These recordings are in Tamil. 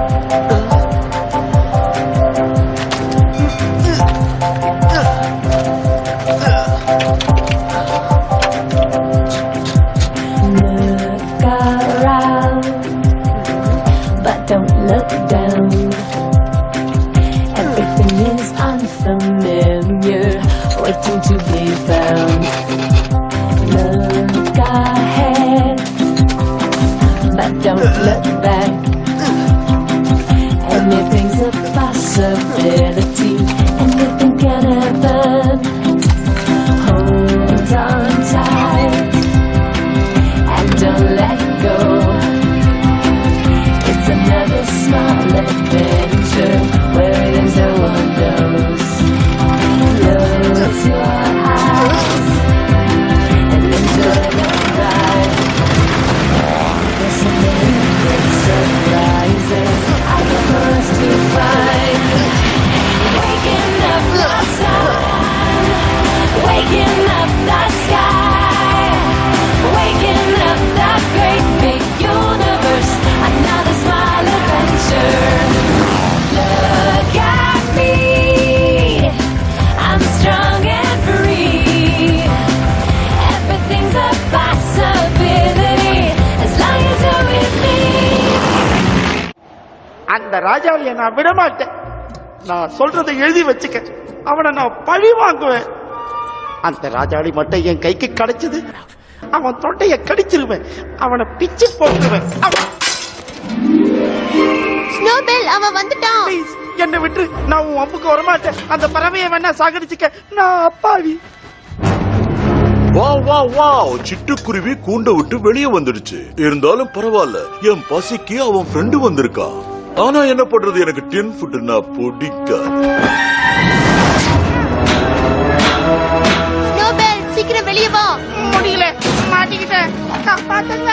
ராஜாவிய நான் விட மாட்டேன். நான் சொல்றதை எழுதி வச்சுக்க. அவனை நான் பழி வாங்குவேன். அந்த ராஜாளி மட்டும் என் கைக்கு கிடைச்சது, அவன் தொண்டைய கடிச்சிருவேன். அவனை பிச்சு போட்டுருவேன். அவன் வந்துட்டான். என்னை விட்டு நான் உன் அம்புக்கு வரமாட்டேன். அந்த பறவையை வேணா சாகடிச்சுக்க. நான் அப்பாவி. சிட்டுக்குருவி கூண்ட விட்டு வெளியே வந்துடுச்சு. இருந்தாலும் பரவாயில்ல, என் பசிக்கு அவன் ஃப்ரெண்டு வந்திருக்கான். ஆனா என்ன பண்றது, எனக்கு 10 ஃபுட்னா பிடிக்காது. சீக்கிரம் வெளியே வா. முடியல, மாட்டிக்கிட்டேன். காப்பாத்துங்க.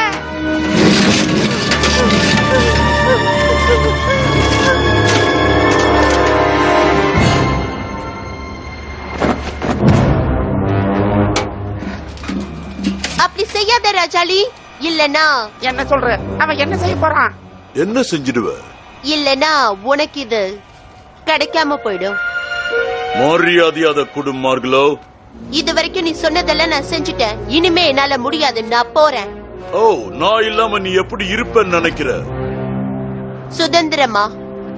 அப்படி செய்யாத ராஜாளி. இல்லனா என்ன சொல்ற? அவன் என்ன செய்ய போறான்? என்ன செஞ்சிடுவ? இல்லனா உனக்கு இது கிடைக்காம போயிடும். மரியாதையாத குடும்பமார்களோ, இது வரைக்கும் நீ சொன்னதெல்லாம் நான் செஞ்சுட்டேன். இனிமே என்னால முடியாது. நான் போறேன். ஓ, நான் இல்லாம நீ எப்படி இருப்பேன்னு நினைக்கிற? சுதந்திரமா?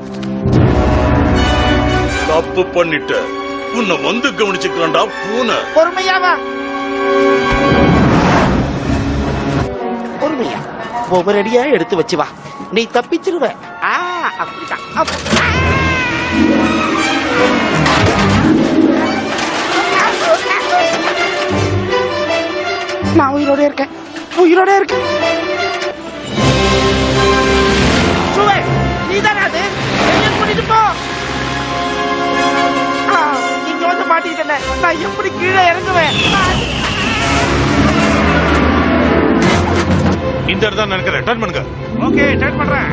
தப்பு பண்ணிட்ட. உன்னை வந்து கவனிச்சுக்கலாம்டா பூனை. பொறுமையாவா? பொறுமையா ஒவ்வொரு அடியா எடுத்து வச்சு வா. நீ தப்பிச்சிருவ. அப்படிதான். நான் உயிரோட இருக்கேன். உயிரோட இருக்கேன். நீதானே அது? கூட்டிட்டு போ. இங்க வந்து மாட்டிக்கிட்டேன். நான் எப்படி கீழே இறங்குவேன்? இந்த இடத்தான் நினைக்கிறேன். டர்ன் பண்ணுங்க. ஓகே, டர்ன் பண்றேன்.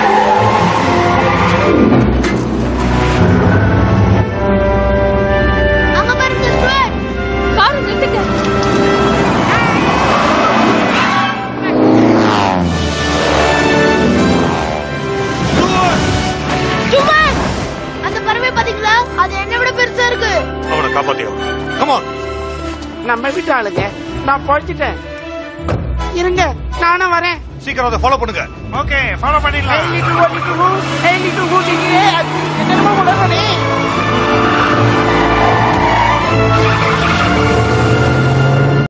அங்க பாருங்க ஸ்டூவர்ட். கார் நிறுத்துங்க. ஸ்டூவர்ட், அந்த பறவை பாத்தீங்களா? அது என்ன விட பெருசா இருக்கு. அவனை காப்பாத்தியா? Come on. நம்ம வீட்டு ஆளுங்க. நான் பழிச்சிட்டேன். இருங்க, நானும் வரேன். சீக்கிரம் அதை ஃபாலோ பண்ணுங்க. ஓகே, ஃபாலோ பண்ணிடலாம்.